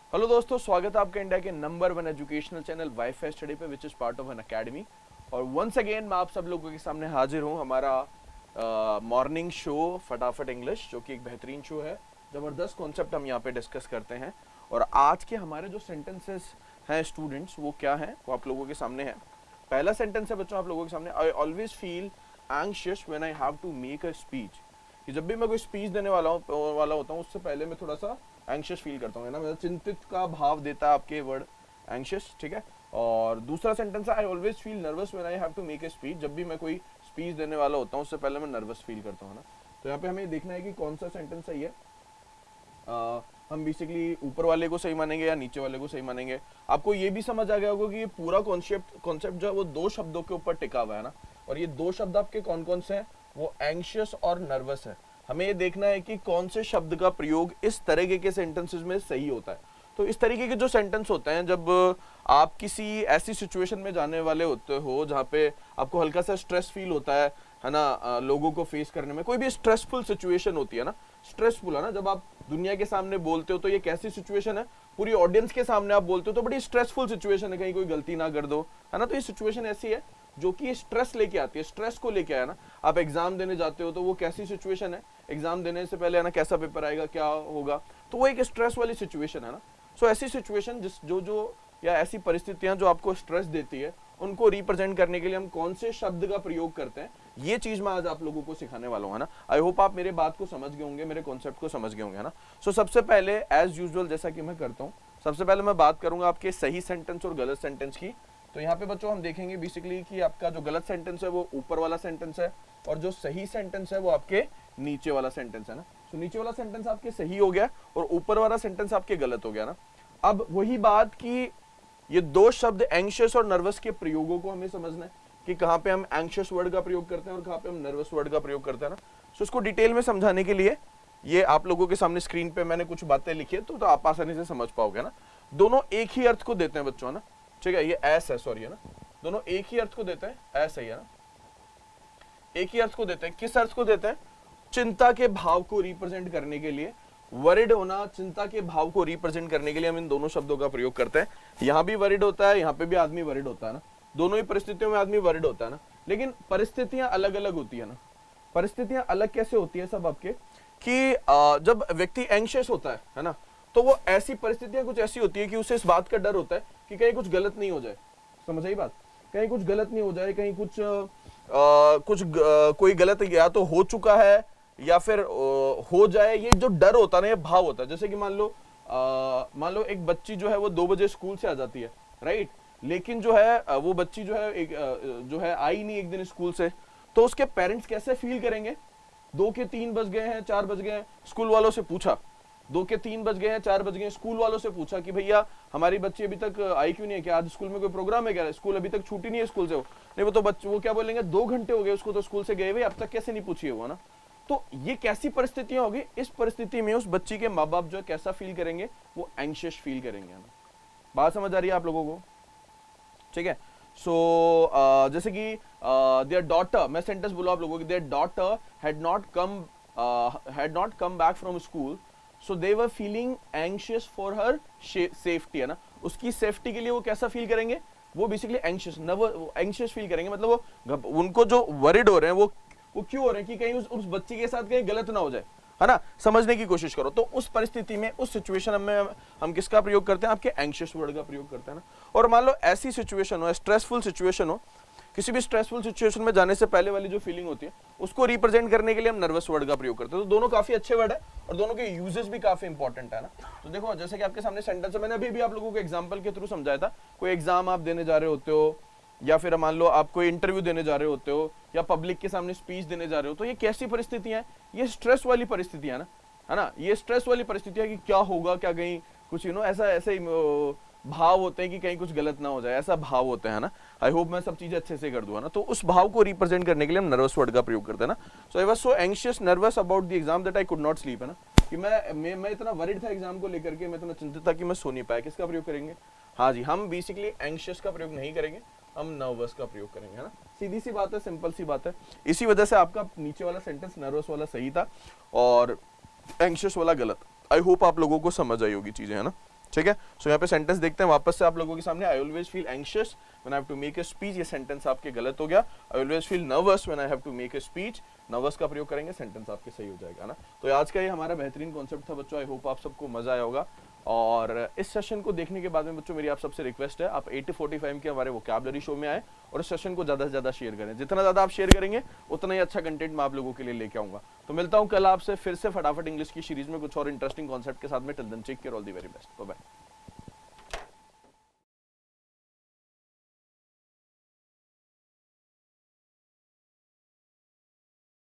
Hello दोस्तों, स्वागत है आपका इंडिया के number 1 educational channel WiFi study पे, which is part of an academy. और वंस अगेन मैं आप सब लोगों के सामने हाजिर हूँ हमारा मॉर्निंग शो फटाफट इंग्लिश, जो कि एक बेहतरीन शो है। ज़बरदस्त कॉन्सेप्ट हम यहाँ पे डिस्कस करते हैं। और आज के हमारे जो सेंटेंसेस हैं स्टूडेंट्स, वो क्या हैं वो आप लोगों के सामने है। पहला सेंटेंस है बच्चों आप लोगों के सामने, I always feel anxious when I have to make a speech. कि जब भी मैं कोई स्पीच देने वाला होता हूँ उससे पहले मैं थोड़ा सा एंग्शियस फील करता हूँ, है ना। मतलब चिंतित का भाव देता है आपके वर्ड एंग्शियस, ठीक है। और दूसरा सेंटेंस है I always feel nervous when I have to make a speech. जब भी मैं कोई स्पीच देने वाला होता हूँ उससे पहले मैं नर्वस फील करता हूँ ना। तो यहाँ पे हमें देखना है कि कौन सा सेंटेंस सही है। हम बेसिकली ऊपर वाले को सही मानेंगे या नीचे वाले को सही मानेंगे। आपको ये भी समझ आ गया होगा कि ये पूरा कॉन्सेप्ट जो है वो दो शब्दों के ऊपर टिका हुआ है ना। और ये दो शब्द आपके कौन कौन से हैं, वो एंग्शियस और नर्वस है। हमें ये देखना है कि कौन से शब्द का प्रयोग इस तरीके के सेंटेंसेस में सही होता है। तो इस तरीके के जो सेंटेंस होते हैं, जब आप किसी ऐसी सिचुएशन में जाने वाले होते हो जहाँ पे आपको हल्का सा स्ट्रेस फील होता है ना, लोगों को फेस करने में। कोई भी स्ट्रेसफुल सिचुएशन होती है ना, स्ट्रेसफुल है ना, जब आप दुनिया के सामने बोलते हो तो ये कैसी सिचुएशन है, पूरी ऑडियंस के सामने आप बोलते हो तो बड़ी स्ट्रेसफुल सिचुएशन है, कहीं कोई गलती ना कर दो, है ना। तो ये सिचुएशन ऐसी है जो कि स्ट्रेस लेके आती है, स्ट्रेस को लेके आया ना। आप एग्जाम देने जाते हो तो वो कैसी सिचुएशन है, एग्जाम देने से पहले है ना, कैसा पेपर आएगा, क्या होगा, तो वो एक स्ट्रेस वाली सिचुएशन है ना। सो ऐसी सिचुएशन जो या ऐसी परिस्थितियां जो आपको स्ट्रेस देती है, उनको रिप्रेजेंट करने के लिए हम कौन से शब्द का प्रयोग करते हैं, ये चीज मैं आज आप लोगों को सिखाने वाला हूं, है ना। आई होप आप मेरे बात को समझ गए होंगे, मेरे कॉन्सेप्ट को समझ गए होंगे, है ना। सो सबसे पहले एज यूजुअल जैसा कि मैं करता हूँ, सबसे पहले मैं बात करूंगा आपके सही सेंटेंस और गलत सेंटेंस की। तो यहाँ पे बच्चों हम देखेंगे बेसिकली कि आपका जो गलत सेंटेंस है वो ऊपर वाला सेंटेंस है, और जो सही सेंटेंस है वो आपके नीचे वाला सेंटेंस है ना। तो नीचे वाला सेंटेंस आपके सही हो गया और ऊपर वाला सेंटेंस आपके गलत हो गया ना। अब वही बात कि ये दो शब्द एंग्शियस और नर्वस के प्रयोगों को हमें समझना है कि कहाँ पे हम एंग्शियस वर्ड का प्रयोग करते हैं और कहाँ पे हम नर्वस वर्ड का प्रयोग करते हैं ना। सो इसको डिटेल में समझाने के लिए ये आप लोगों के सामने स्क्रीन पे मैंने कुछ बातें लिखी है, तो आप आसानी से समझ पाओगे ना। दोनों एक ही अर्थ को देते हैं बच्चों, है ना, ठीक है। ये एस है, सॉरी, है ना, दोनों एक ही अर्थ को देते हैं, ऐसा ही है ना, एक ही अर्थ को देते हैं। किस अर्थ को देते हैं? चिंता के भाव को रिप्रेजेंट करने के लिए, वरिड होना, चिंता के भाव को रिप्रेजेंट करने के लिए हम इन दोनों शब्दों का प्रयोग करते हैं। यहां भी वरिड होता है, यहाँ पे भी आदमी वरिड होता है ना, दोनों ही परिस्थितियों में आदमी वरिड होता है ना। लेकिन परिस्थितियां अलग अलग होती है ना। परिस्थितियां अलग कैसे होती है सब आपके, कि जब व्यक्ति एंग्शियस होता है ना, तो वो ऐसी परिस्थितियां कुछ ऐसी होती है कि उसे इस बात का डर होता है कि कहीं कुछ गलत नहीं हो जाए। समझ आई बात? कहीं कुछ गलत नहीं हो जाए, कहीं कोई गलत या तो हो चुका है या फिर हो जाए, ये जो डर होता है ना, ये भाव होता है। जैसे कि मान लो एक बच्ची जो है वो 2 बजे स्कूल से आ जाती है, राइट, लेकिन जो है वो बच्ची जो है आई नहीं एक दिन स्कूल से, तो उसके पेरेंट्स कैसे फील करेंगे? 2 के 3 बज गए हैं, 4 बज गए हैं, स्कूल वालों से पूछा, 2 के 3 बज गए हैं, 4 बज गए हैं, स्कूल वालों से पूछा कि भैया हमारी बच्ची अभी तक आई क्यों नहीं है, क्या आज स्कूल में कोई प्रोग्राम है क्या, स्कूल अभी तक छुट्टी नहीं है स्कूल से वो नहीं, वो तो बच्चे वो क्या बोलेंगे, 2 घंटे हो गए उसको तो स्कूल से गए हुए, अब तक कैसे नहीं पूछी है वो, ना। तो ये कैसी परिस्थितियां होगी? इस परिस्थिति में उस बच्ची के माँ बाप जो है कैसा फील करेंगे? वो एंग्शियस फील करेंगे, ना। बात समझ आ रही है आप लोगों को? ठीक है। सो जैसे कि देयर डॉटर, मैं सेंटेंस बोला आप लोगों की, their daughter had not come back from school, so they were feeling anxious for her safety, है ना। उसकी सेफ्टी के लिए वो कैसा फील करेंगे? वो बेसिकली एंग्शियस फील करेंगे। मतलब वो उनको जो वरिड हो रहे हैं वो क्यों हो रहे हैं कि कहीं उस बच्ची के साथ कहीं गलत ना हो जाए, है ना। समझने की कोशिश करो। तो उस परिस्थिति में, उस सिचुएशन में हम किसका प्रयोग करते हैं? आपके एंग्शियस वर्ड का प्रयोग करते हैं ना। और मान लो ऐसी सिचुएशन हो, स्ट्रेसफुल सिचुएशन हो, किसी भी स्ट्रेसफुल सिचुएशन में जाने से पहले वाली जो फीलिंग होती है उसको रिप्रेजेंट करने के लिए हम नर्वस वर्ड का प्रयोग करते हैं। तो दोनों काफी अच्छे वर्ड है और दोनों के यूजेस भी काफी इंपॉर्टेंट है ना। तो देखो, जैसे कि आपके सामने सेंटेंस है, मैंने अभी आप लोगों को एग्जांपल के थ्रू समझाया था। कोई एग्जाम आप देने जा रहे होते हो, या फिर मान लो आप कोई इंटरव्यू देने जा रहे होते हो, या पब्लिक के सामने स्पीच देने जा रहे हो, तो ये कैसी परिस्थितियां हैं? ये स्ट्रेस वाली परिस्थितियां है ना। ये स्ट्रेस वाली परिस्थितियां कि क्या होगा, क्या कहीं कुछ ऐसे ही भाव होते हैं कि कहीं कुछ गलत ना हो जाए, ऐसा भाव होता है ना। आई होप मैं सब चीजें अच्छे से कर दूंगा ना। तो उस भाव को रिप्रेजेंट करने के लिए हम नर्वस वर्ड का प्रयोग करते हैं ना। So I was so anxious nervous about the exam that I could not sleep, है ना, कि मैं इतना वरिड था एग्जाम को लेकर के, मैं इतना चिंतित था कि मैं सो नहीं पाया। किसका प्रयोग करेंगे? हाँ जी, हम बेसिकली एंग्शियस का प्रयोग नहीं करेंगे, हम नर्वस का प्रयोग करेंगे, है ना। सीधी सी बात है, सिंपल सी बात है। इसी वजह से आपका नीचे वाला सेंटेंस नर्वस वाला सही था और एंग्शियस वाला गलत। आई होप आप लोगों को समझ आई होगी चीजें, है ना। ठीक है। सो यहाँ पे सेंटेंस देखते हैं वापस से आप लोगों के सामने। I always feel anxious when I have to make a speech, ये सेंटेंस आपके गलत हो गया। I always feel nervous when I have to make a speech, nervous का प्रयोग करेंगे, सेंटेंस आपके सही हो जाएगा ना। तो आज का ये हमारा बेहतरीन कॉन्सेप्ट था बच्चों। आई होप आप सबको मजा आया होगा। और इस सेशन को देखने के बाद में बच्चों मेरी आप सबसे रिक्वेस्ट है, आप 8045 के हमारे वोकैबुलरी शो में आए और इस सेशन को ज़्यादा से ज़्यादा शेयर करें। जितना ज़्यादा आप शेयर करेंगे उतना ही अच्छा कंटेंट मैं आप लोगों के लिए लेके आऊँगा। तो मिलता हूँ कल आपसे फिर से फटाफट इंग्लिश की सीरीज में कुछ और इंटरेस्टिंग कॉन्सेप्ट के साथ में। Till then take care, all the very best, bye bye.